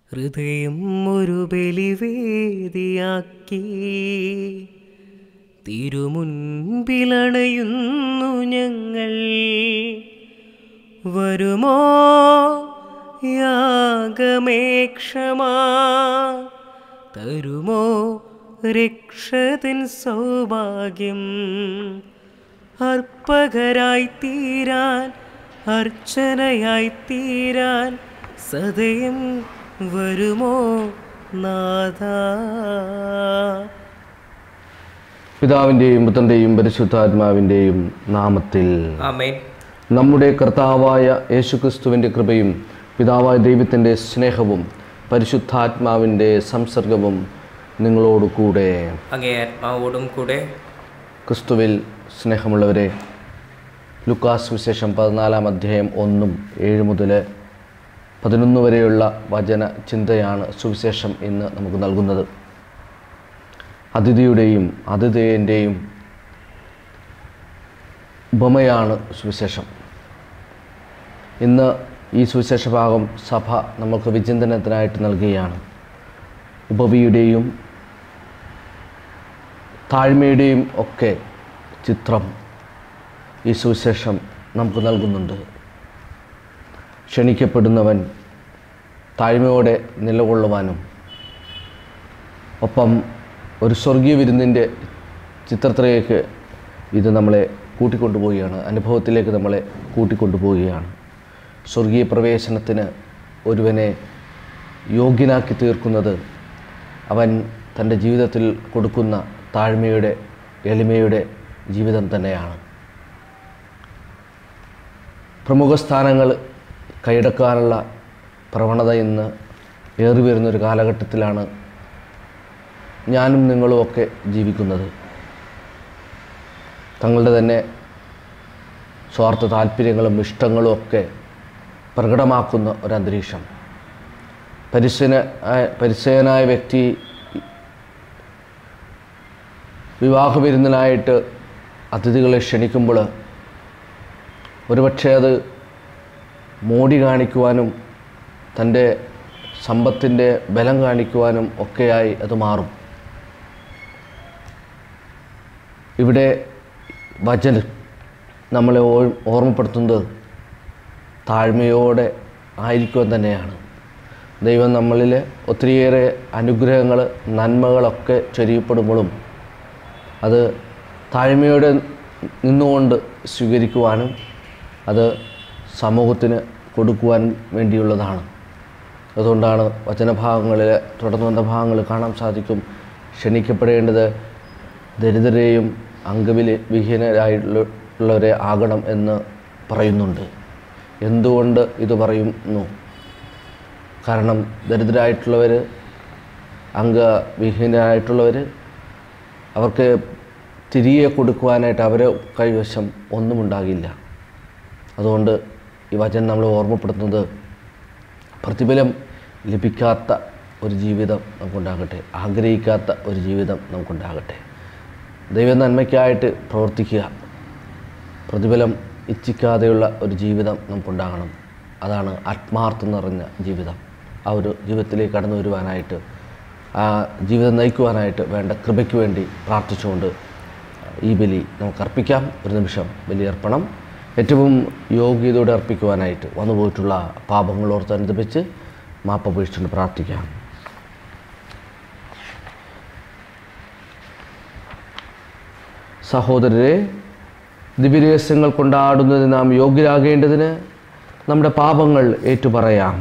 ഹൃദയം ഒരു ബലിവേദിയാക്കി തിരുമുൻപിലണയുന്നു ഞങ്ങൾ. വരുമോ യാഗമേ ക്ഷമാ, തരുമോ രക്ഷതൻ സൗഭാഗ്യം. അർപ്പകരായി തീരാൻ, അർച്ചനയായി തീരാൻ സദയം വരുമോ നാഥാ. പിതാവിൻ്റെയും പുത്രൻ്റെയും പരിശുദ്ധാത്മാവിൻ്റെയും നാമത്തിൽ ആമേൻ. നമ്മുടെ കർത്താവായ യേശുക്രിസ്തുവിൻ്റെ കൃപയും പിതാവായ ദൈവത്തിൻ്റെ സ്നേഹവും പരിശുദ്ധാത്മാവിൻ്റെ സംസർഗവും നിങ്ങളോട് കൂടെ അങ്ങേ ആത്മാവോടും കൂടെ. ക്രിസ്തുവിൽ സ്നേഹമുള്ളവരെ, ലൂക്കാസ് വിശേഷം 14-ാം അധ്യായം 1-7 മുതൽ 11 വരെയുള്ള വചന ചിന്തയാണ് സുവിശേഷം ഇന്ന് നമുക്ക് നൽകുന്നത്. അതിഥിയുടെയും അതിഥേയൻ്റെയും ഉപമയാണ് സുവിശേഷം. ഇന്ന് ഈ സുവിശേഷ ഭാഗം സഭ നമുക്ക് വിചിന്തനത്തിനായിട്ട് നൽകുകയാണ്. ഉപവിയുടെയും താഴ്മയുടെയും ഒക്കെ ചിത്രം ഈ സുവിശേഷം നമുക്ക് നൽകുന്നുണ്ട്. ക്ഷണിക്കപ്പെടുന്നവൻ താഴ്മയോടെ നിലകൊള്ളുവാനും ഒപ്പം ഒരു സ്വർഗീയ വിരുന്നിൻ്റെ ചിത്രത്തിലേക്ക് ഇത് നമ്മളെ കൂട്ടിക്കൊണ്ടുപോവുകയാണ്, അനുഭവത്തിലേക്ക് നമ്മളെ കൂട്ടിക്കൊണ്ടുപോവുകയാണ്. സ്വർഗീയ പ്രവേശനത്തിന് ഒരുവനെ യോഗ്യനാക്കി തീർക്കുന്നത് അവൻ തൻ്റെ ജീവിതത്തിൽ കൊടുക്കുന്ന താഴ്മയുടെ എളിമയുടെ ജീവിതം തന്നെയാണ്. പ്രമുഖ സ്ഥാനങ്ങൾ കൈയടക്കാനുള്ള പ്രവണത ഇന്ന് ഏറി വരുന്നൊരു കാലഘട്ടത്തിലാണ് ഞാനും നിങ്ങളുമൊക്കെ ജീവിക്കുന്നത്. തങ്ങളുടെ തന്നെ സ്വാർത്ഥ താല്പര്യങ്ങളും ഇഷ്ടങ്ങളും ഒക്കെ പ്രകടമാക്കുന്ന ഒരന്തരീക്ഷം. പരിചയനായ വ്യക്തി വിവാഹ വിരുന്നിനായിട്ട് അതിഥികളെ ക്ഷണിക്കുമ്പോൾ ഒരുപക്ഷെ അത് മോടി കാണിക്കുവാനും തൻ്റെ സമ്പത്തിൻ്റെ ബലം കാണിക്കുവാനും ഒക്കെയായി അത് മാറും. ഇവിടെ വചനം നമ്മളെ ഓർമ്മപ്പെടുത്തുന്നത് താഴ്മയോടെ ആയിരിക്കുവാൻ തന്നെയാണ്. ദൈവം നമ്മളിൽ ഒത്തിരിയേറെ അനുഗ്രഹങ്ങൾ നന്മകളൊക്കെ ചൊരിയപ്പെടുമ്പോഴും അത് താഴ്മയോടെ നിന്നുകൊണ്ട് സ്വീകരിക്കുവാനും അത് സമൂഹത്തിന് കൊടുക്കുവാനും വേണ്ടിയുള്ളതാണ്. അതുകൊണ്ടാണ് വചനഭാഗങ്ങളിൽ തുടർന്ന് വന്ന ഭാഗങ്ങൾ കാണാൻ സാധിക്കും. ക്ഷണിക്കപ്പെടേണ്ടത് ദരിദ്രരെയും അംഗവിഹീനരായിട്ടുള്ളവരെ ആകണം എന്ന് പറയുന്നുണ്ട്. എന്തുകൊണ്ട് ഇത് പറയുന്നു? കാരണം ദരിദ്രരായിട്ടുള്ളവർ, അംഗവിഹീനരായിട്ടുള്ളവർ, അവർക്ക് തിരികെ കൊടുക്കുവാനായിട്ട് അവരെ കൈവശം ഒന്നുമുണ്ടാകില്ല. അതുകൊണ്ട് ഈ വചനം നമ്മൾ ഓർമ്മപ്പെടുത്തുന്നത് പ്രതിഫലം ലഭിക്കാത്ത ഒരു ജീവിതം നമുക്കുണ്ടാകട്ടെ, ആഗ്രഹിക്കാത്ത ഒരു ജീവിതം നമുക്കുണ്ടാകട്ടെ. ദൈവ നന്മയ്ക്കായിട്ട് പ്രവർത്തിക്കുക, പ്രതിഫലം ഇച്ഛിക്കാതെയുള്ള ഒരു ജീവിതം നമുക്കുണ്ടാകണം. അതാണ് ആത്മാർത്ഥം നിറഞ്ഞ ജീവിതം. ആ ഒരു ജീവിതത്തിലേക്ക് കടന്നു വരുവാനായിട്ട്, ആ ജീവിതം നയിക്കുവാനായിട്ട് വേണ്ട കൃപയ്ക്ക് വേണ്ടി പ്രാർത്ഥിച്ചുകൊണ്ട് ഈ ബലി നമുക്ക് അർപ്പിക്കാം. ഒരു നിമിഷം ബലിയർപ്പണം ഏറ്റവും യോഗ്യതയോടെ അർപ്പിക്കുവാനായിട്ട് വന്നുപോയിട്ടുള്ള പാപങ്ങളോർത്ത് അനുദപിച്ച് മാപ്പപേക്ഷിച്ചുകൊണ്ട് പ്രാർത്ഥിക്കാം. സഹോദരരെ, ദിവ്യരഹസ്യങ്ങൾ കൊണ്ടാടുന്നതിന് നാം യോഗ്യരാകേണ്ടതിന് നമ്മുടെ പാപങ്ങൾ ഏറ്റുപറയാം.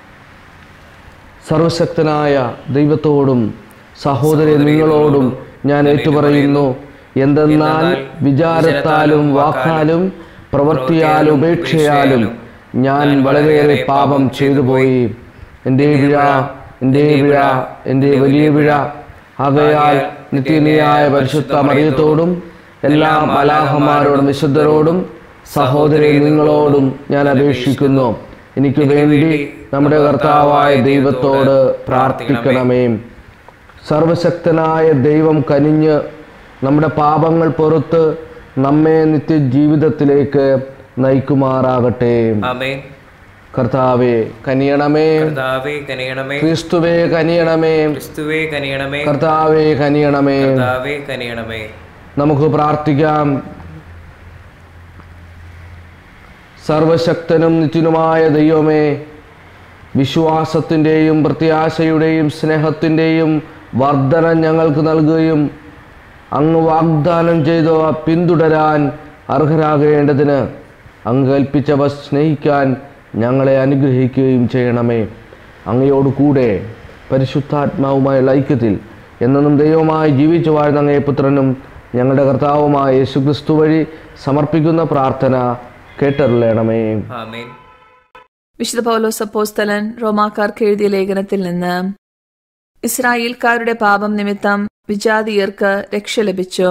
സർവശക്തനായ ദൈവത്തോടും സഹോദരൻ നിങ്ങളോടും ഞാൻ ഏറ്റുപറയുന്നു, എന്തെന്നാൽ വിചാരത്താലും വാക്കാലും പ്രവൃത്തിയാലും ഉപേക്ഷയാലും ഞാൻ വളരെയേറെ പാപം ചെയ്തുപോയി. എൻ്റെ പിഴ, എൻ്റെ പിഴ, എൻ്റെ വലിയ പിഴ. ആകയാൽ നിത്യനിയായ പരിശുദ്ധ മറിയത്തോടും എല്ലാ മലാഹമാരോടും വിശുദ്ധരോടും സഹോദരൻ നിങ്ങളോടും ഞാൻ അപേക്ഷിക്കുന്നു, എനിക്ക് വേണ്ടി നമ്മുടെ കർത്താവായ ദൈവത്തോട് പ്രാർത്ഥിക്കണമേ. സർവശക്തനായ ദൈവം കനിഞ്ഞ് നമ്മുടെ പാപങ്ങൾ പൊറുത്ത് നമ്മെ നിത്യജീവിതത്തിലേക്ക് നയിക്കുമാറാകട്ടെ. ആമേൻ. കർത്താവേ കനിയണമേ. കർത്താവേ കനിയണമേ. ക്രിസ്തുവേ കനിയണമേ. ക്രിസ്തുവേ കനിയണമേ. കർത്താവേ കനിയണമേ. കർത്താവേ കനിയണമേ. നമുക്ക് പ്രാർത്ഥിക്കാം. സർവശക്തനും നിത്യനുമായ ദൈവമേ, വിശ്വാസത്തിൻ്റെയും പ്രത്യാശയുടെയും സ്നേഹത്തിൻ്റെയും വർധനം ഞങ്ങൾക്ക് നൽകുകയും അങ്ങ് വാഗ്ദാനം ചെയ്തവ പിന്തുടരാൻ അർഹരാകേണ്ടതിന് അങ്ങ് കൽപ്പിച്ചവ സ്നേഹിക്കാൻ ഞങ്ങളെ അനുഗ്രഹിക്കുകയും ചെയ്യണമേ. അങ്ങയോട് കൂടെ പരിശുദ്ധാത്മാവുമായുള്ള ഐക്യത്തിൽ എന്നും ദൈവമായി ജീവിച്ചു വാഴുന്ന അങ്ങേ പുത്രനും ഞങ്ങളുടെ കർത്താവുമായ യേശുക്രിസ്തു വഴി സമർപ്പിക്കുന്ന പ്രാർത്ഥന കേട്ടരുളണമേ. ആമേൻ. വിശുദ്ധ പൗലോസ് അപ്പോസ്തലൻ റോമാക്കാർക്ക് എഴുതിയ ലേഖനത്തിൽ നിന്ന്, ഇസ്രായേൽക്കാരുടെ പാപം നിമിത്തം വിജാതീയർക്ക് രക്ഷ ലഭിച്ചു.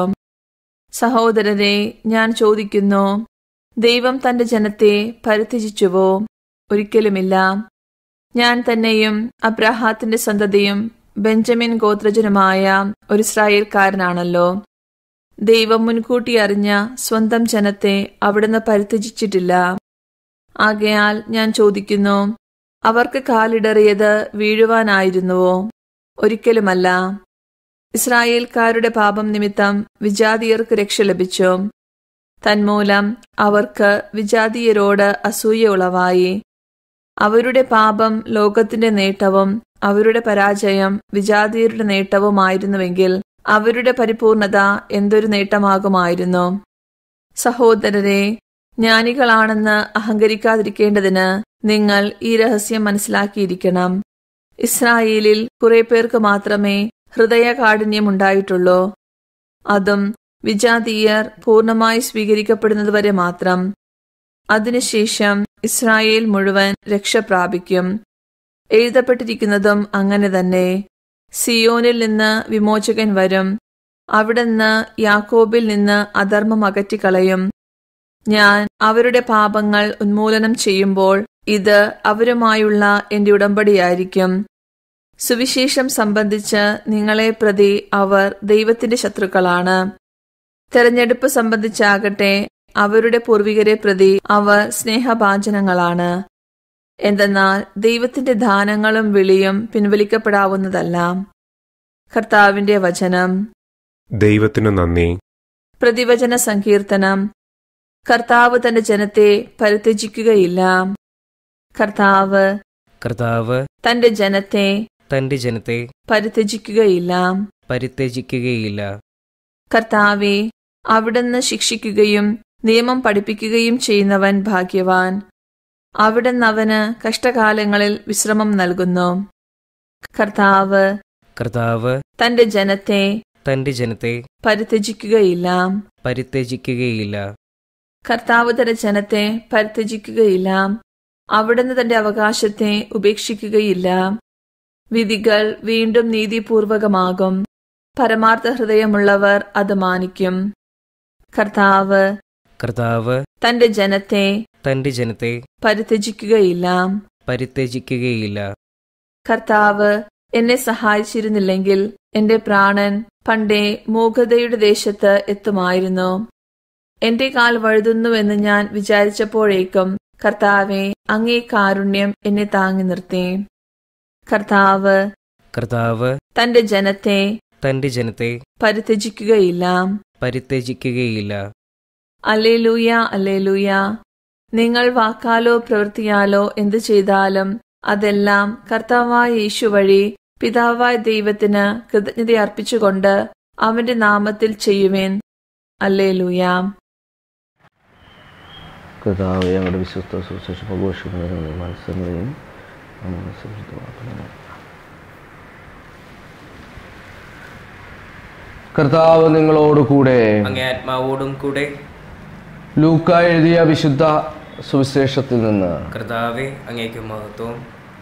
സഹോദരരെ, ഞാൻ ചോദിക്കുന്നു, ദൈവം തന്റെ ജനത്തെ പരിത്യജിച്ചുവോ? ഒരിക്കലുമില്ല. ഞാൻ തന്നെയും അബ്രാഹാത്തിന്റെ സന്തതിയും ബെഞ്ചമിൻ ഗോത്രജനുമായ ഒരു ഇസ്രായേൽക്കാരനാണല്ലോ. ദൈവം മുൻകൂട്ടി അറിഞ്ഞ സ്വന്തം ജനത്തെ അവിടുന്ന് പരിത്യജിച്ചിട്ടില്ല. ആകയാൽ ഞാൻ ചോദിക്കുന്നു, അവർക്ക് കാലിടറിയത് വീഴുവാനായിരുന്നുവോ? ഒരിക്കലുമല്ല. ഇസ്രായേൽക്കാരുടെ പാപം നിമിത്തം വിജാതീയർക്ക് രക്ഷ ലഭിച്ചു. തന്മൂലം അവർക്ക് വിജാതീയരോട് അസൂയ ഉളവായി. അവരുടെ പാപം ലോകത്തിന്റെ നേട്ടവും അവരുടെ പരാജയം വിജാതീയരുടെ നേട്ടവുമായിരുന്നുവെങ്കിൽ അവരുടെ പരിപൂർണത എന്തൊരു നേട്ടമാകുമായിരുന്നു. സഹോദരരെ, ജ്ഞാനികളാണെന്ന് അഹങ്കരിക്കാതിരിക്കേണ്ടതിന് നിങ്ങൾ ഈ രഹസ്യം മനസ്സിലാക്കിയിരിക്കണം. ഇസ്രായേലിൽ കുറെ പേർക്ക് മാത്രമേ ഹൃദയകാഠിന്യമുണ്ടായിട്ടുള്ളൂ. അതും വിജാതീയർ പൂർണ്ണമായി സ്വീകരിക്കപ്പെടുന്നതുവരെ മാത്രം. അതിനുശേഷം ഇസ്രായേൽ മുഴുവൻ രക്ഷ പ്രാപിക്കും. എഴുതപ്പെട്ടിരിക്കുന്നതും അങ്ങനെ തന്നെ. സിയോനിൽ നിന്ന് വിമോചകൻ വരും. അവിടുന്ന് യാക്കോബിൽ നിന്ന് അധർമ്മം അകറ്റിക്കളയും. ഞാൻ അവരുടെ പാപങ്ങൾ ഉന്മൂലനം ചെയ്യുമ്പോൾ ഇത് അവരുമായുള്ള എന്റെ ഉടമ്പടിയായിരിക്കും. സുവിശേഷം സംബന്ധിച്ച് നിങ്ങളെ പ്രതി അവർ ദൈവത്തിന്റെ ശത്രുക്കളാണ്. തെരഞ്ഞെടുപ്പ് സംബന്ധിച്ചാകട്ടെ അവരുടെ പൂർവികരെ പ്രതി അവർ സ്നേഹഭാജനങ്ങളാണ്. എന്തെന്നാൽ ദൈവത്തിന്റെ ദാനങ്ങളും വിളിയും പിൻവലിക്കപ്പെടാവുന്നതല്ല. കർത്താവിന്റെ വചനം. ദൈവത്തിനു നന്ദി. പ്രതിവചന സങ്കീർത്തനം. കർത്താവ് തന്റെ ജനത്തെ പരിത്യജിക്കുകയില്ല. കർത്താവ് തന്റെ ജനത്തെ പരിത്യജിക്കുകയില്ല. കർത്താവെ, അവിടുന്ന് ശിക്ഷിക്കുകയും നിയമം പഠിപ്പിക്കുകയും ചെയ്യുന്നവൻ ഭാഗ്യവാൻ. അവിടുന്ന് അവന് കഷ്ടകാലങ്ങളിൽ വിശ്രമം നൽകുന്നു. കർത്താവ് തന്റെ ജനത്തെ പരിത്യജിക്കുകയില്ല. കർത്താവ് തന്റെ ജനത്തെ പരിത്യജിക്കുകയില്ല. അവിടുന്ന് തന്റെ അവകാശത്തെ ഉപേക്ഷിക്കുകയില്ല. വിധികൾ വീണ്ടും നീതിപൂർവകമാകും. പരമാർത്ഥ ഹൃദയമുള്ളവർ അത് മാനിക്കും. കർത്താവ് തന്റെ ജനത്തെ പരിത്യജിക്കുകയില്ല. കർത്താവ് എന്നെ സഹായിച്ചിരുന്നില്ലെങ്കിൽ എന്റെ പ്രാണൻ പണ്ടേ മൂകതയുടെ ദേശത്ത് എത്തുമായിരുന്നു. എന്റെ കാൽ വഴുതുന്നുവെന്ന് ഞാൻ വിചാരിച്ചപ്പോഴേക്കും കർത്താവെ, അങ്ങേ കാരുണ്യം എന്നെ താങ്ങി നിർത്തി. കർത്താവ് തന്റെ ജനത്തെ പരിത്യജിക്കുകയില്ല. Alleluia, alleluia. നിങ്ങൾ വാക്കാലോ പ്രവൃത്തിയാലോ എന്തു ചെയ്താലും അതെല്ലാം കർത്താവായ യേശു വഴി പിതാവായ ദൈവത്തിന് കൃതജ്ഞത അർപ്പിച്ചുകൊണ്ട് അവന്റെ നാമത്തിൽ ചെയ്യുവേൻ. അല്ലേലൂയ. കർത്താവേ, ഞങ്ങളുടെ വിശ്വസ്ത സുവിശേഷം പ്രഘോഷിക്കുന്നതിനുള്ള മത്സരങ്ങളെയും കർത്താവ് നിങ്ങളോടുകൂടെ, അങ്ങേ ആത്മാവോടും കൂടെ. ലൂക്ക എഴുതിയ വിശുദ്ധ സുവിശേഷത്തിൽ നിന്ന്. കർത്താവേ, അങ്ങേക്ക് മഹത്വം.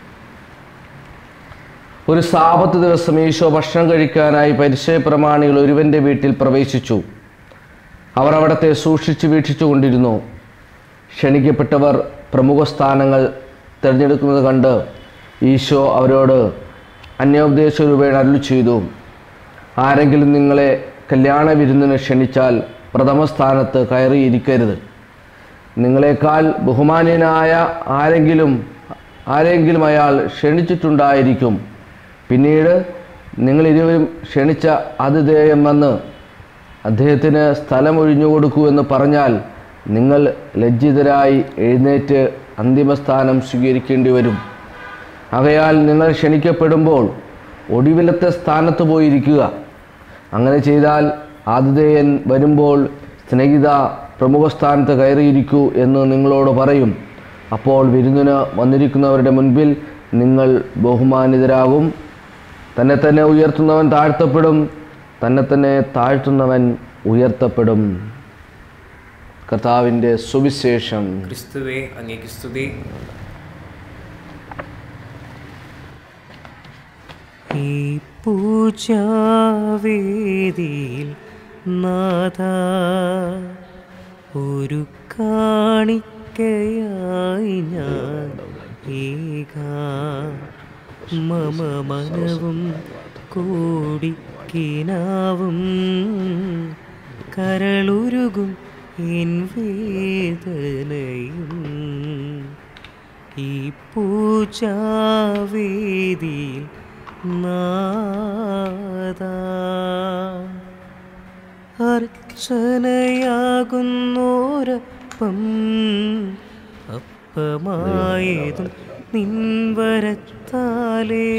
ഒരു സാബത്ത് ദിവസം ഈശോ ഭക്ഷണം കഴിക്കാനായി പരിസയ പ്രമാണികൾ ഒരുവന്റെ വീട്ടിൽ പ്രവേശിച്ചു. അവർ അവിടത്തെ സൂക്ഷിച്ച് വീക്ഷിച്ചുകൊണ്ടിരുന്നു. ക്ഷണിക്കപ്പെട്ടവർ പ്രമുഖ സ്ഥാനങ്ങൾ തിരഞ്ഞെടുക്കുന്നത് കണ്ട് ഈശോ അവരോട് അന്യോപദേശ രൂപേണ അരുളി ചെയ്തു, ആരെങ്കിലും നിങ്ങളെ കല്യാണ വിരുന്നിന് ക്ഷണിച്ചാൽ പ്രഥമ സ്ഥാനത്ത് കയറിയിരിക്കരുത്. നിങ്ങളെക്കാൾ ബഹുമാന്യനായ ആരെങ്കിലും അയാൾ ക്ഷണിച്ചിട്ടുണ്ടായിരിക്കും. പിന്നീട് നിങ്ങളിരുവരും ക്ഷണിച്ച അതിഥേയം വന്ന് അദ്ദേഹത്തിന് സ്ഥലം ഒഴിഞ്ഞു കൊടുക്കൂ എന്ന് പറഞ്ഞാൽ നിങ്ങൾ ലജ്ജിതരായി എഴുന്നേറ്റ് അന്തിമസ്ഥാനം സ്വീകരിക്കേണ്ടി വരും. ആകയാൽ നിങ്ങൾ ക്ഷണിക്കപ്പെടുമ്പോൾ ഒടുവിലത്തെ സ്ഥാനത്ത് പോയിരിക്കുക. അങ്ങനെ ചെയ്താൽ ആതിഥേയൻ വരുമ്പോൾ സ്നേഹിത പ്രമുഖ സ്ഥാനത്ത് കയറിയിരിക്കൂ എന്ന് നിങ്ങളോട് പറയും. അപ്പോൾ വിരുന്നിന് വന്നിരിക്കുന്നവരുടെ മുൻപിൽ നിങ്ങൾ ബഹുമാനിതരാകും. തന്നെ തന്നെ ഉയർത്തുന്നവൻ താഴ്ത്തപ്പെടും, തന്നെ തന്നെ താഴ്ത്തുന്നവൻ ഉയർത്തപ്പെടും. കർത്താവിൻ്റെ സുവിശേഷം. ക്രിസ്തുവേ അങ്ങേക്ക് സ്തുതി. ഈ പൂജാവേദിയിൽ നാഥാ ഒരു കാണിക്കയായി ഞാൻ മമ മനവും കോടിക്കിനാവും കരളുരുകും എൻ വേദനയും ഈ പൂജാവേദിയിൽ നാദാ അർച്ചനയാകുന്നോരപ്പം അപ്പമായതും നിൻവരത്താലേ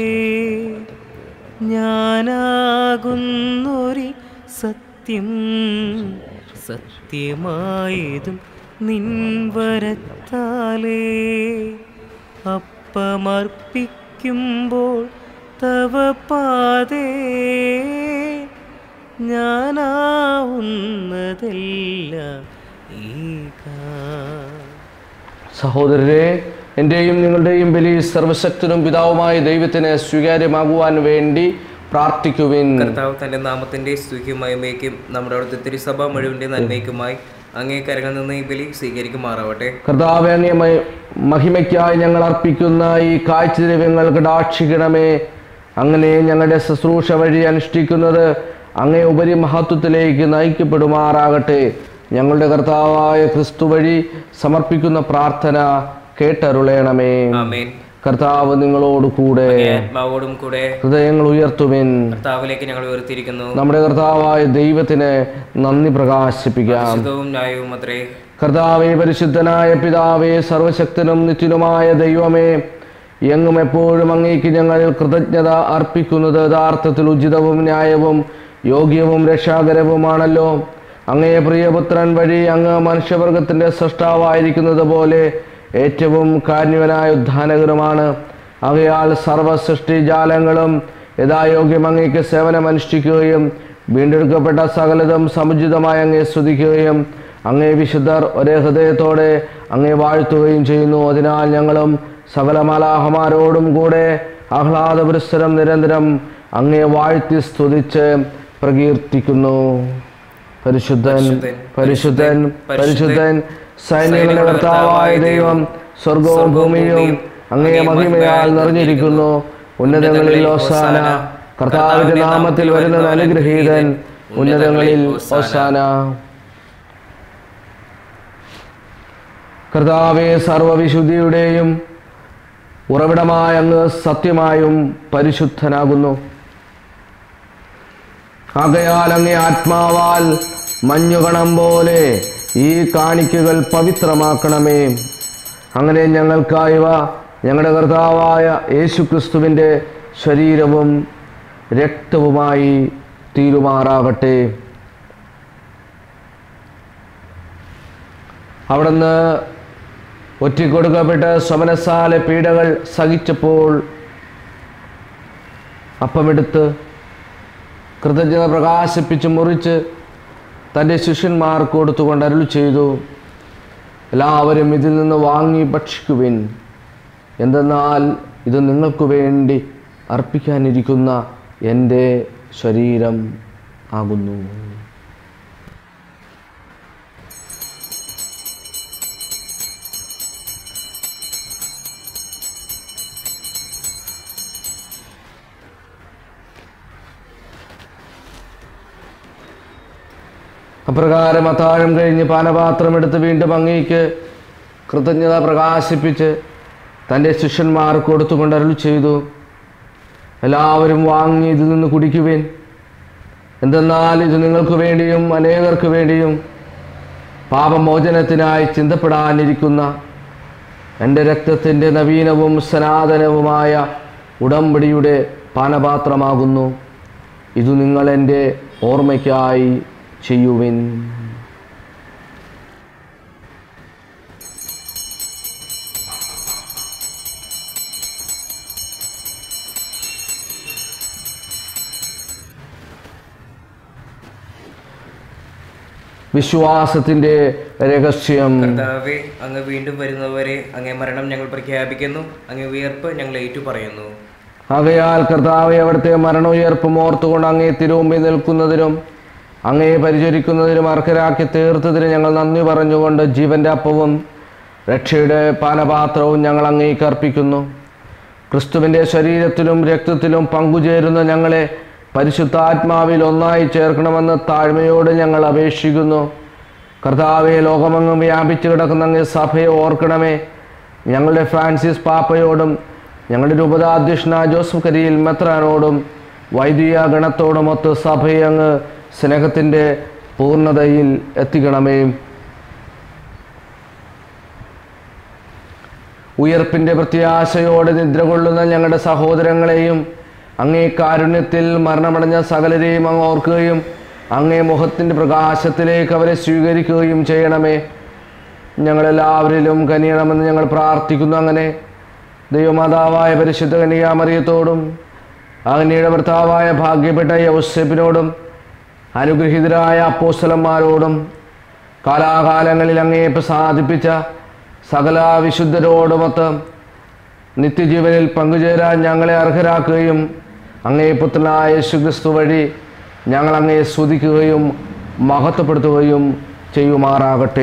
ഞാനാകുന്നൊരു സത്യം സത്യമായതും നിൻവരത്താലേ അപ്പമർപ്പിക്കുമ്പോൾ തവ പാതേ ഞാനാവുന്നതെല്ലാം സഹോദരരെ, എൻ്റെയും നിങ്ങളുടെയും ബലി സർവശക്തനും പിതാവുമായ ദൈവത്തിന് സ്വീകാര്യമാകുവാൻ വേണ്ടി പ്രാർത്ഥിക്കുവിൻ. കർത്താവ് തന്റെ നാമത്തിന്റെ സ്തുതിക്കും മഹിമയ്ക്കും നമ്മുടെ അവിടുത്തെ തിരുസഭ മുഴുവന്റെ നന്മയ്ക്കുമായി അങ്ങേ കരങ്ങളിൽ നിന്ന് ഈ ബലി സ്വീകരിക്കുമാറാവട്ടെ. കർത്താവ്, അങ്ങേ മഹിമയ്ക്കായി ഞങ്ങൾ അർപ്പിക്കുന്ന ഈ കാഴ്ചദ്രവ്യങ്ങൾ കടാക്ഷിക്കണമേ. അങ്ങനെ ഞങ്ങളുടെ ശുശ്രൂഷ വഴി അനുഷ്ഠിക്കുന്നത് അങ്ങേ ഉപരി മഹത്വത്തിലേക്ക് നയിക്കപ്പെടുമാറാകട്ടെ. ഞങ്ങളുടെ കർത്താവായ ക്രിസ്തു വഴി സമർപ്പിക്കുന്ന പ്രാർത്ഥന കേട്ടരുളേണമേ. ആമേൻ. കർത്താവ് നിങ്ങളോട് കൂടെ, ആത്മാവോടും കൂടെ. ഹൃദയങ്ങൾ ഉയർത്തുവിൻ. കർത്താവിലേക്ക് ഞങ്ങൾ ഉയർത്തിയിരിക്കുന്നു. നമ്മുടെ കർത്താവായ ദൈവത്തിന് നന്ദി പ്രകാശിപ്പിക്കാം. ന്യായവും അത്രേ. കർത്താവേ, പരിശുദ്ധനായ പിതാവേ, സർവശക്തനും നിത്യനുമായ ദൈവമേ, എങ്ങും എപ്പോഴും അങ്ങേക്ക് ഞങ്ങൾ കൃതജ്ഞത അർപ്പിക്കുന്നത് യഥാർത്ഥത്തിൽ ഉചിതവും ന്യായവും യോഗ്യവും രക്ഷാകരവുമാണല്ലോ. അങ്ങേ പ്രിയപുത്രൻ വഴി അങ്ങ് മനുഷ്യവർഗത്തിൻ്റെ സൃഷ്ടാവായിരിക്കുന്നത് പോലെ ഏറ്റവും കാരുണ്യവനായ ഉദ്ധാനകരുമാണ്. ആകയാൽ സർവസൃഷ്ടിജാലങ്ങളും യഥായോഗ്യം അങ്ങേക്ക് സേവനമനുഷ്ഠിക്കുകയും വീണ്ടെടുക്കപ്പെട്ട സകലതും സമുചിതമായി അങ്ങേ സ്തുതിക്കുകയും അങ്ങേ വിശുദ്ധർ ഒരേ ഹൃദയത്തോടെ അങ്ങേ വാഴ്ത്തുകയും ചെയ്യുന്നു. അതിനാൽ ഞങ്ങളും സകല മാലാഹമാരോടും കൂടെ ആഹ്ലാദപുരസ്സരം നിരന്തരം അങ്ങേ വാഴ്ത്തി സ്തുതിച്ച് പ്രകീർത്തിക്കുന്നു. പരിശുദ്ധൻ പരിശുദ്ധൻ പരിശുദ്ധൻ സൈന്യങ്ങളുടെ കർത്താവായ ദൈവം, സ്വർഗവും ഭൂമിയും അങ്ങേ മഹിമയാൽ നിറഞ്ഞിരിക്കുന്നു. ഉന്നതങ്ങളിൽ ഹോസാന. കർത്താവിന്റെ നാമത്തിൽ വരുന്നത് അനുഗ്രഹീതൻ. ഉന്നതങ്ങളിൽ ഹോസാന. കർത്താവേ, സർവവിശുദ്ധിയുടെയും ഉറവിടമായ അങ്ങ് സത്യമായും പരിശുദ്ധനാകുന്നു. ആകയാൽ അങ്ങേ ആത്മാവാൽ മഞ്ഞുകണം പോലെ ഈ കാണിക്കകൾ പവിത്രമാക്കണമേ. അങ്ങനെ ഞങ്ങൾക്കായവ ഞങ്ങളുടെ കർത്താവായ യേശുക്രിസ്തുവിൻ്റെ ശരീരവും രക്തവുമായി തീരുമാറാകട്ടെ. അവിടുന്ന് ഒറ്റിക്കൊടുക്കപ്പെട്ട് സ്വമനസാലെ പീഡകൾ സഹിച്ചപ്പോൾ അപ്പമെടുത്ത് കൃതജ്ഞത പ്രകാശിപ്പിച്ച് മുറിച്ച് തൻ്റെ ശിഷ്യന്മാർക്ക് കൊടുത്തുകൊണ്ട് അരുളി ചെയ്തു, എല്ലാവരും ഇതിൽ നിന്ന് വാങ്ങി ഭക്ഷിക്കുവിൻ. എന്തെന്നാൽ ഇത് നിങ്ങൾക്ക് വേണ്ടി അർപ്പിക്കാനിരിക്കുന്ന എൻ്റെ ശരീരം ആകുന്നു. അപ്രകാരം അത്താഴം കഴിഞ്ഞ് പാനപാത്രം എടുത്ത് വീണ്ടും അങ്ങേക്ക് കൃതജ്ഞത പ്രകാശിപ്പിച്ച് തൻ്റെ ശിഷ്യന്മാർക്ക് കൊടുത്തുകൊണ്ട് അരുളി ചെയ്തു, എല്ലാവരും വാങ്ങി ഇതിൽ നിന്ന് കുടിക്കുവിൻ. എന്തെന്നാൽ ഇത് നിങ്ങൾക്ക് വേണ്ടിയും അനേകർക്ക് വേണ്ടിയും പാപമോചനത്തിനായി ചിന്തപ്പെടാനിരിക്കുന്ന എൻ്റെ രക്തത്തിൻ്റെ നവീനവും സനാതനവുമായ ഉടമ്പടിയുടെ പാനപാത്രമാകുന്നു. ഇത് നിങ്ങൾ എൻ്റെ ഓർമ്മയ്ക്കായി ചെയ്യുവിൻ. വിശ്വാസത്തിന്റെ രഹസ്യം. കർത്താവേ, അങ്ങ് വീണ്ടും വരുന്നവരെ അങ്ങേ മരണം ഞങ്ങൾ പ്രഖ്യാപിക്കുന്നു, അങ്ങേ ഉയർപ്പ് ഞങ്ങൾ ഏറ്റുപറയുന്നു. ആകയാൽ കർത്താവെ, അവിടുത്തെ മരണോയർപ്പും ഓർത്തുകൊണ്ട് അങ്ങേ തിരുമുമ്പിൽ നിൽക്കുന്നതിനും അങ്ങയെ പരിചരിക്കുന്നതിനും അർഹരാക്കി തീർത്തതിന് ഞങ്ങൾ നന്ദി പറഞ്ഞുകൊണ്ട് ജീവന്റെ അപ്പവും രക്ഷയുടെ പാനപാത്രവും ഞങ്ങൾ അങ്ങേക്ക് അർപ്പിക്കുന്നു. ക്രിസ്തുവിൻ്റെ ശരീരത്തിലും രക്തത്തിലും പങ്കുചേരുന്ന ഞങ്ങളെ പരിശുദ്ധാത്മാവിൽ ഒന്നായി ചേർക്കണമെന്ന് താഴ്മയോട് ഞങ്ങൾ അപേക്ഷിക്കുന്നു. കർത്താവെ, ലോകമെങ്ങും വ്യാപിച്ചു കിടക്കുന്ന അങ്ങേ സഭയെ ഓർക്കണമേ. ഞങ്ങളുടെ ഫ്രാൻസിസ് പാപ്പയോടും ഞങ്ങളുടെ രൂപതാധ്യക്ഷനായ ജോസഫ് കരിയിൽ മെത്രാനോടും വൈദിക ഗണത്തോടുമൊത്ത് സഭയെ അങ്ങ് സ്നേഹത്തിൻ്റെ പൂർണ്ണതയിൽ എത്തിക്കണമേ. ഉയർപ്പിൻ്റെ പ്രത്യാശയോടെ നിദ്ര കൊള്ളുന്ന ഞങ്ങളുടെ സഹോദരങ്ങളെയും അങ്ങേ കാരുണ്യത്തിൽ മരണമടഞ്ഞ സകലരെയും അങ്ങ് ഓർക്കുകയും അങ്ങേ മുഖത്തിൻ്റെ പ്രകാശത്തിലേക്ക് അവരെ സ്വീകരിക്കുകയും ചെയ്യണമേ. ഞങ്ങളെല്ലാവരിലും കനിയണമെന്ന് ഞങ്ങൾ പ്രാർത്ഥിക്കുന്നു. അങ്ങനെ ദൈവമാതാവായ പരിശുദ്ധ കന്യകാമറിയത്തോടും അങ്ങയുടെ ഭർത്താവായ ഭാഗ്യപ്പെട്ട യൗസേപ്പിനോടും അനുഗ്രഹീതരായ അപ്പോസ്തലന്മാരോടും കാലാകാലങ്ങളിൽ അങ്ങയെ പ്രസാദിപ്പിച്ച സകല വിശുദ്ധരോടുമൊത്ത് നിത്യജീവനിൽ പങ്കുചേരാൻ ഞങ്ങളെ അർഹരാക്കുകയും അങ്ങേ പുത്രനായ യേശുക്രിസ്തു വഴി ഞങ്ങൾ അങ്ങയെ സ്തുതിക്കുകയും മഹത്വപ്പെടുത്തുകയും ചെയ്യുമാറാകട്ടെ.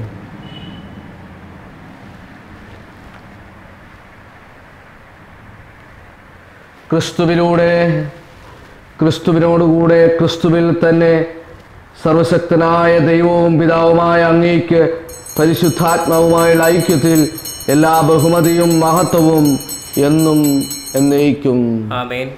ക്രിസ്തുവിലൂടെ, ക്രിസ്തുവിനോടുകൂടെ, ക്രിസ്തുവിൽ തന്നെ സർവശക്തനായ ദൈവവും പിതാവുമായ അങ്ങേക്ക് പരിശുദ്ധാത്മാവുമായുള്ള ഐക്യത്തിൽ എല്ലാ ബഹുമതിയും മഹത്വവും എന്നും എന്നേക്കും. ആമേൻ.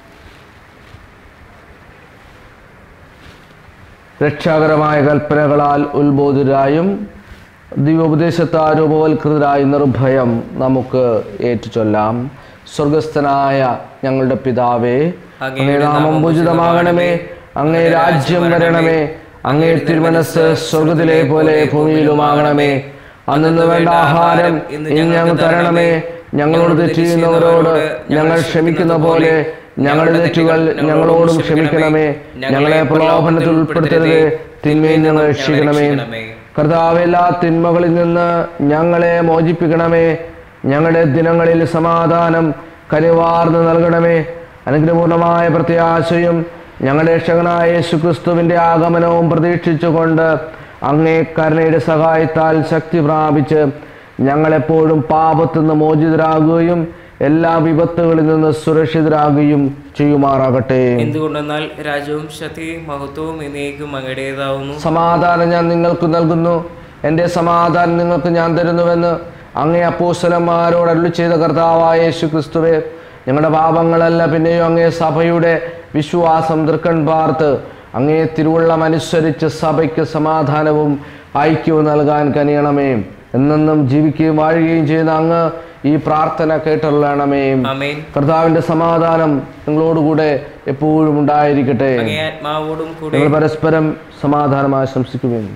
രക്ഷാകരമായ കൽപ്പനകളാൽ ഉത്ബോധിതരായും ദിവ്യോപദേശത്താൽ രൂപവൽകൃതരായ നിർഭയം നമുക്ക് ഏറ്റുചൊല്ലാം. സ്വർഗസ്ഥനായ ഞങ്ങളുടെ പിതാവേ, അങ്ങേ നാമം പൂജിതമാകണമേ. അങ്ങേ രാജ്യം വരണമേ. അങ്ങേ തിരുമനസ് സ്വർഗത്തിലെ പോലെ ഭൂമിയിലുമാകണമേ. അന്നു വേണ്ട ആഹാരം ഇന്ന് ഞങ്ങൾക്ക് തരണമേ. ഞങ്ങളോട് തെറ്റ് ചെയ്യുന്നവരോട് ഞങ്ങൾ ക്ഷമിക്കുന്ന പോലെ ഞങ്ങളുടെ തെറ്റുകൾ ഞങ്ങളോടും ക്ഷമിക്കണമേ. ഞങ്ങളെ പ്രലോഭനത്തിൽ ഉൾപ്പെടുത്തരുത്, തിന്മയിൽ നിന്ന് രക്ഷിക്കണമേ. കർത്താവേ, എല്ലാ തിന്മകളിൽ നിന്ന് ഞങ്ങളെ മോചിപ്പിക്കണമേ. ഞങ്ങളുടെ ദിനങ്ങളിൽ സമാധാനം കനിവാർന്ന് നൽകണമേ. അനുഗ്രഹപൂർണമായ പ്രത്യാശയും ഞങ്ങളുടെ രക്ഷകനായ യേശുക്രിസ്തുവിൻ്റെ ആഗമനവും പ്രതീക്ഷിച്ചുകൊണ്ട് അങ്ങേ കരുണയുടെ സഹായത്താൽ ശക്തി പ്രാപിച്ച് ഞങ്ങളെപ്പോഴും പാപത്തിൽ നിന്ന് മോചിതരാകുകയും എല്ലാ വിപത്തുകളിൽ നിന്ന് സുരക്ഷിതരാകുകയും ചെയ്യുമാറാകട്ടെ. എന്തുകൊണ്ടെന്നാൽ രാജ്യവും ശക്തിയും മഹത്വവും എന്നേക്കും അങ്ങയുടേതാവുന്നു. സമാധാനം ഞാൻ നിങ്ങൾക്ക് നൽകുന്നു, എൻ്റെ സമാധാനം നിങ്ങൾക്ക് ഞാൻ തരുന്നുവെന്ന് അങ്ങേ അപ്പോസ്തലന്മാരോട് അരുളി ചെയ്ത കർത്താവായ യേശുക്രിസ്തുവേ, ഞങ്ങളുടെ പാപങ്ങളല്ല പിന്നെയും അങ്ങേ സഭയുടെ വിശ്വാസം തൃക്കൺ പാർത്ത് അങ്ങേ തിരുവുള്ളം അനുസരിച്ച് സഭയ്ക്ക് സമാധാനവും ഐക്യവും നൽകാൻ കനിയണമേ. എന്നെന്നും ജീവിക്കുകയും വാഴുകയും ചെയ്യുന്ന അങ്ങ് ഈ പ്രാർത്ഥന കേട്ടൊള്ളണമേ. കർത്താവിന്റെ സമാധാനം നിങ്ങളോടുകൂടെ എപ്പോഴും ഉണ്ടായിരിക്കട്ടെ. നിങ്ങൾ പരസ്പരം സമാധാനം ആശംസിക്കുവിൻ.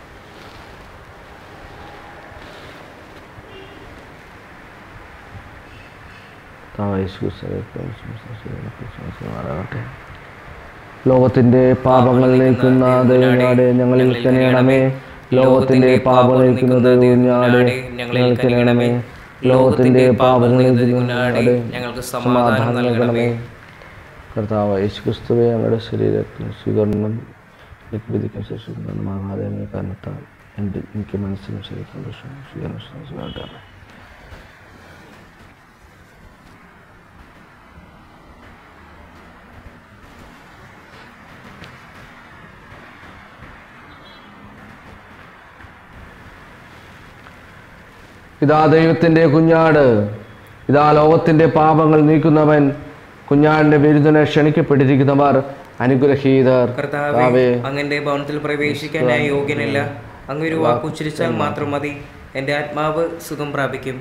ലോകത്തിന്റെ പാപങ്ങൾ നീക്കുന്ന ദൈവനാടെ ഞങ്ങളിൽ കനിയണമേ. ലോകത്തിന്റെ പാപങ്ങൾ നീക്കുന്ന ദൈവനാടെ ഞങ്ങളിൽ കനിയണമേ. ലോകത്തിന്റെ പാപങ്ങൾ ഞങ്ങൾക്ക് സമാധാനം നൽകണമേ. കർത്താവ് യേശുക്രിസ്തുവേ, അങ്ങയുടെ ശരീരത്തിന് സ്വീകരണം വിധിക്കാൻ ശേഷിമാകാതെ കാരണത്താൽ എനിക്ക് മനസ്സിലും ശരീരത്തിനും സ്വീകരണം. ഇതാ ദൈവത്തിൻ്റെ കുഞ്ഞാട്, ഇതാ ലോകത്തിൻ്റെ പാപങ്ങൾ നീക്കുന്നവൻ. കുഞ്ഞാടിൻ്റെ വിരുദ്ധനെ ക്ഷണിക്കപ്പെട്ടിരിക്കുന്നവർ അനുഗ്രഹീതർ. കർത്താവേ, അങ്ങന്റെ ഭവനത്തിൽ പ്രവേശിക്കാൻ ഞാൻ യോഗ്യനല്ല. അങ്ങൊരു വാക്ക് ഉച്ചരിച്ചാൽ മാത്രം മതി, എൻ്റെ ആത്മാവ് സുഖം പ്രാപിക്കും.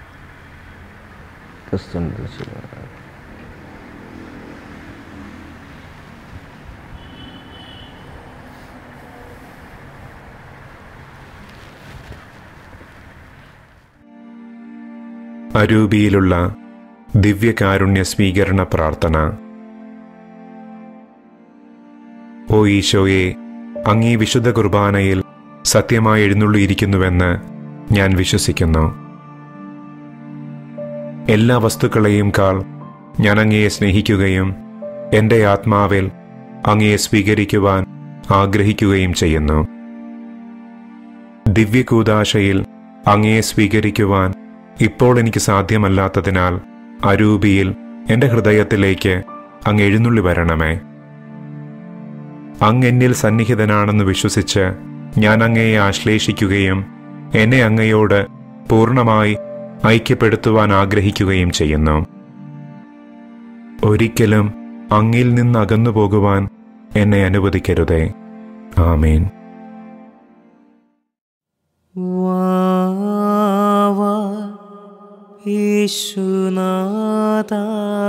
അരൂപിയിലുള്ള ദിവ്യകാരുണ്യ സ്വീകരണ പ്രാർത്ഥന. ഓ ഈശോയെ, അങ്ങീ വിശുദ്ധ കുർബാനയിൽ സത്യമായി എഴുന്നള്ളിയിരിക്കുന്നുവെന്ന് ഞാൻ വിശ്വസിക്കുന്നു. എല്ലാ വസ്തുക്കളെയും കാൾ ഞാൻ അങ്ങയെ സ്നേഹിക്കുകയും എൻ്റെ ആത്മാവിൽ അങ്ങയെ സ്വീകരിക്കുവാൻ ആഗ്രഹിക്കുകയും ചെയ്യുന്നു. ദിവ്യകൂദാശയിൽ അങ്ങയെ സ്വീകരിക്കുവാൻ ഇപ്പോൾ എനിക്ക് സാധ്യമല്ലാത്തതിനാൽ അരൂപിയിൽ എൻ്റെ ഹൃദയത്തിലേക്ക് അങ്ങ് എഴുന്നള്ളി വരണമേ. അങ്ങ് എന്നിൽ സന്നിഹിതനാണെന്ന് വിശ്വസിച്ച് ഞാൻ അങ്ങയെ ആശ്ലേഷിക്കുകയും എന്നെ അങ്ങയോട് പൂർണ്ണമായി ഐക്യപ്പെടുത്തുവാൻ ആഗ്രഹിക്കുകയും ചെയ്യുന്നു. ഒരിക്കലും അങ്ങിൽ നിന്ന് അകന്നു പോകുവാൻ എന്നെ അനുവദിക്കരുതേ. ആമേൻ. യേശുനാഥാ,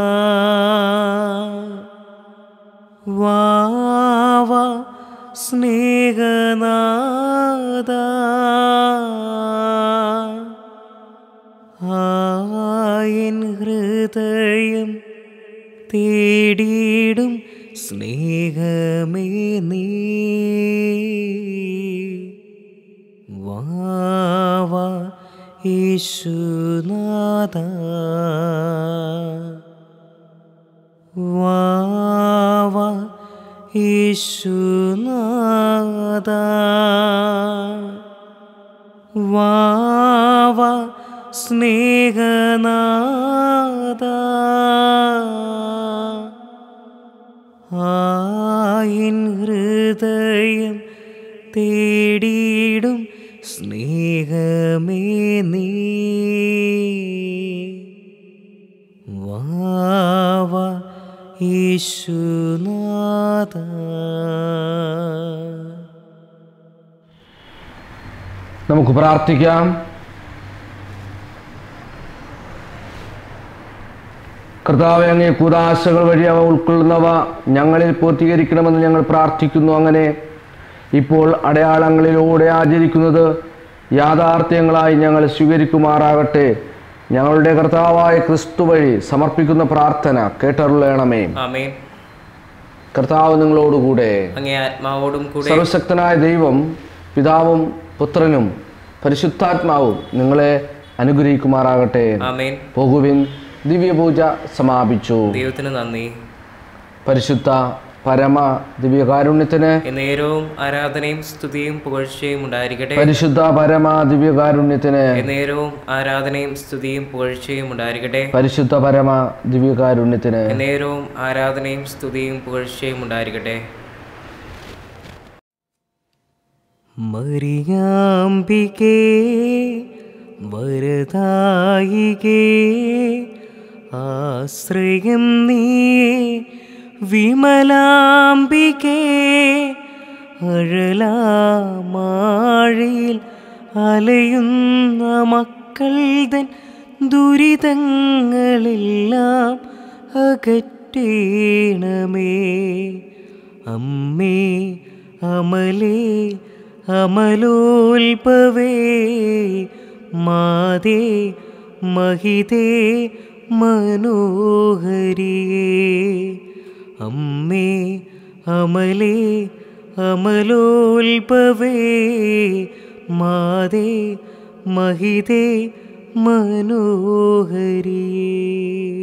വാവാ സ്നേഹനാഥാ, ആയൻ ഹൃദയം തേടിയിടും സ്നേഹമേ നീ, വാവാ യേശുനാഥാ, വാവാ യേശുനാഥാ, വാവാ സ്നേഹനാഥാ, ആയിൻ ഹൃദയം തേടിയിടും സ്നേഹമേ നീ, വാവാ യേശുനാഥാ. നമുക്ക് പ്രാർത്ഥിക്കാം. കർത്താവേ, അങ്ങേ കൂദാശകൾ വഴി അവ ഉൾക്കൊള്ളുന്നവ ഞങ്ങളിൽ പൂർത്തീകരിക്കണമെന്ന് ഞങ്ങൾ പ്രാർത്ഥിക്കുന്നു. അങ്ങനെ ഇപ്പോൾ അടയാളങ്ങളിലൂടെ ആചരിക്കുന്നത് യാഥാർത്ഥ്യങ്ങളായി ഞങ്ങൾ സ്വീകരിക്കുമാറാകട്ടെ. ഞങ്ങളുടെ കർത്താവായ ക്രിസ്തു വഴി സമർപ്പിക്കുന്ന പ്രാർത്ഥന കേട്ടരുളണമേ. ആമേൻ. കർത്താവ് നിങ്ങളോടുകൂടെ, അങ്ങേ ആത്മാവോടും കൂടെ. സർവശക്തനായ ദൈവം പിതാവും പുത്രനും പരിശുദ്ധാത്മാവും നിങ്ങളെ അനുഗ്രഹിക്കുമാറാകട്ടെ. ആമേൻ. പോകുവിൻ. ദിവ്യപൂജ സമാപിച്ചു. ദൈവത്തിന് നന്ദി. പരിശുദ്ധ പരമ ദിവ്യകാരുണ്യത്തിന് എന്നേരവും ആരാധനയും സ്തുതിയും പുകഴ്ചയും ഉണ്ടായിരിക്കട്ടെ. പരിശുദ്ധ പരമ ദിവ്യകാരുണ്യത്തിന് എന്നേരവും ആരാധനയും സ്തുതിയും പുകഴ്ചയും ഉണ്ടായിരിക്കട്ടെ. പരിശുദ്ധ പരമ ദിവ്യകാരുണ്യത്തിന് എന്നേരവും ആരാധനയും സ്തുതിയും പുകഴ്ചയും ഉണ്ടായിരിക്കട്ടെ. മറിയാംബികേ വരദായികേ, ആശ്രയം നീയേ വിമലാംബികേ, അഴലാമാഴിയിൽ അലയുന്ന മക്കൾ തൻ ദുരിതങ്ങളെല്ലാം അകറ്റേണമേ. അമ്മേ അമലേ അമലോത്ഭവേ, മാതേ മഹിതേ മനോഹരിയേ, അമ്മേ അമലേ അമലോത്ഭവേ, മാതേ മഹിതേ മനോഹരിയേ.